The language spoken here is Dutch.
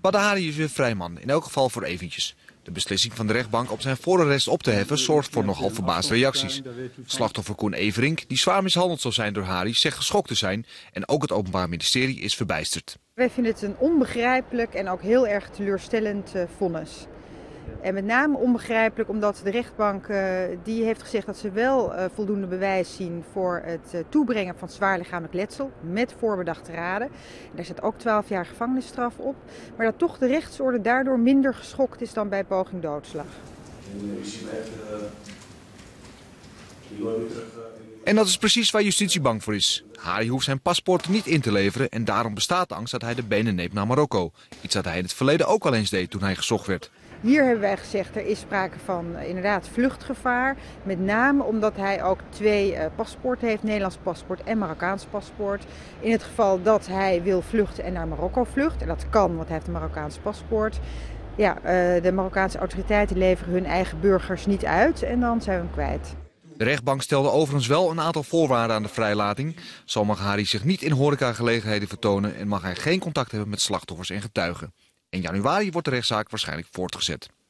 Badr Hari is weer vrij man, in elk geval voor eventjes. De beslissing van de rechtbank om zijn voorarrest op te heffen zorgt voor nogal verbaasde reacties. Slachtoffer Koen Everink, die zwaar mishandeld zou zijn door Hari, zegt geschokt te zijn en ook het Openbaar Ministerie is verbijsterd. Wij vinden het een onbegrijpelijk en ook heel erg teleurstellend vonnis. En met name onbegrijpelijk omdat de rechtbank die heeft gezegd dat ze wel voldoende bewijs zien voor het toebrengen van zwaar lichamelijk letsel met voorbedachte raden. En daar zit ook 12 jaar gevangenisstraf op. Maar dat toch de rechtsorde daardoor minder geschokt is dan bij poging doodslag. En dat is precies waar justitie bang voor is. Hari hoeft zijn paspoort niet in te leveren en daarom bestaat de angst dat hij de benen neemt naar Marokko. Iets dat hij in het verleden ook al eens deed toen hij gezocht werd. Hier hebben wij gezegd, er is sprake van inderdaad vluchtgevaar. Met name omdat hij ook 2 paspoorten heeft, Nederlands paspoort en Marokkaans paspoort. In het geval dat hij wil vluchten en naar Marokko vlucht, en dat kan, want hij heeft een Marokkaans paspoort. Ja, de Marokkaanse autoriteiten leveren hun eigen burgers niet uit en dan zijn we hem kwijt. De rechtbank stelde overigens wel een aantal voorwaarden aan de vrijlating. Zo mag Hari zich niet in horecagelegenheden vertonen en mag hij geen contact hebben met slachtoffers en getuigen. In januari wordt de rechtszaak waarschijnlijk voortgezet.